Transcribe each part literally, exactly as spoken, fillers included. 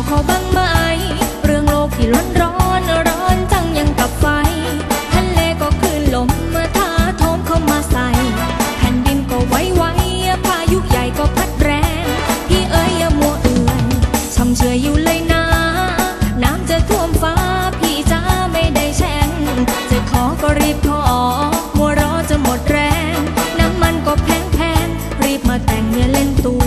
พอบ้างไหมเรื่องโลกที่ร้อนร้อนร้อนจังยังกับไฟทะเลก็คลื่นลมเมื่อท้าโถมเข้ามาใส่แผ่นดินก็ไหวไหวพายุใหญ่ก็พัดแรงพี่เอ๋ยอย่ามัวเอื่อยช่ำเชยอยู่เลยนะน้ำจะท่วมฟ้าพี่จ้าไม่ได้แช่งจะขอก็รีบขอมัวรอจะหมดแรงน้ำมันก็แพงแพงรีบมาแต่งอย่าเล่นตัว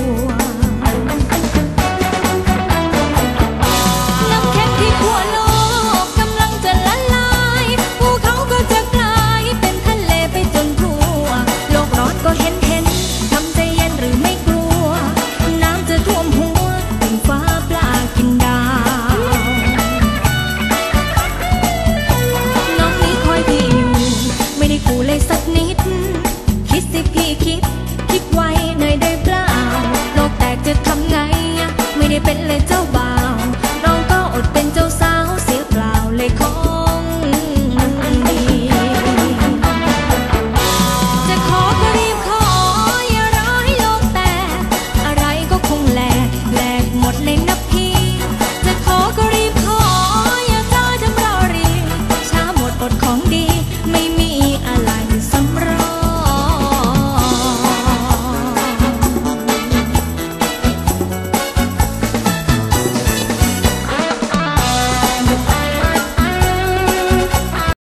น้ำแข็งที่ขั้วโลกกำลังจะละลายภูเขาก็จะกลายเป็นทะเลไปจนทั่วโลกร้อนก็เห็นเห็นทำใจเย็นหรือไม่กลัวน้ำจะท่วมหัวถึงฟ้าปลากินดาวน้องนี้คอยพี่อยู่ไม่ได้กูเลยสักนิดคิดสิพี่คิดคิดไว้หน่อยได้เปล่าโลกแตกจะทำไงไม่ได้เป็นเลยเจ้าบ่าว